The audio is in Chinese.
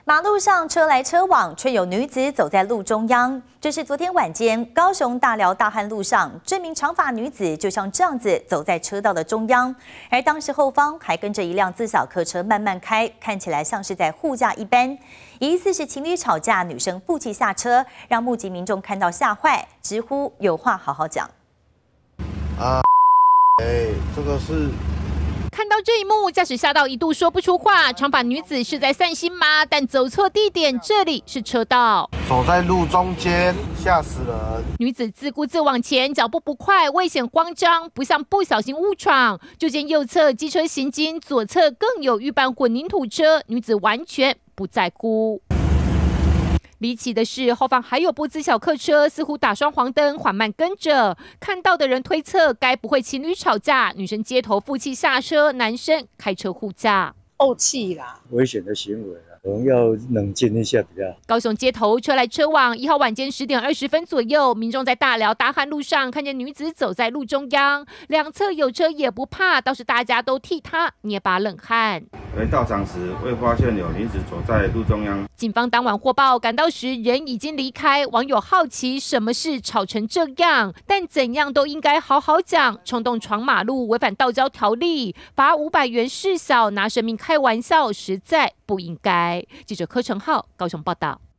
马路上车来车往，却有女子走在路中央。这是昨天晚间高雄大寮大汉路上，这名长发女子就像这样子走在车道的中央，而当时后方还跟着一辆自小客车慢慢开，看起来像是在护驾一般。疑似是情侣吵架，女生负气下车，让目击民众看到吓坏，直呼有话好好讲。 这个是。 看到这一幕，驾驶吓到一度说不出话。长发女子是在散心吗？但走错地点，这里是车道， 走在路中间，吓死人！ 女子自顾自往前，脚步不快，危险慌张，不像不小心误闯。就见右侧机车行经，左侧更有预拌混凝土车，女子完全不在乎。 离奇的是，后方还有部自小客车，似乎打双黄灯，缓慢跟着。看到的人推测，该不会情侣吵架？女生街头负气下车，男生开车护驾。 怄气啦， 危险的行为啦，我们要冷静一下比较好。 高雄街头车来车往，1号晚间10点20分左右，民众在大寮大汉路上看见女子走在路中央，两侧有车也不怕，倒是大家都替她捏把冷汗。 而到场时未发现有女子走在路中央。 警方当晚获报，赶到时人已经离开。网友好奇什么事吵成这样，但怎样都应该好好讲。冲动闯马路，违反道交条例，罚500元事小，拿生命开玩笑，实在不应该。记者柯成浩高雄报道。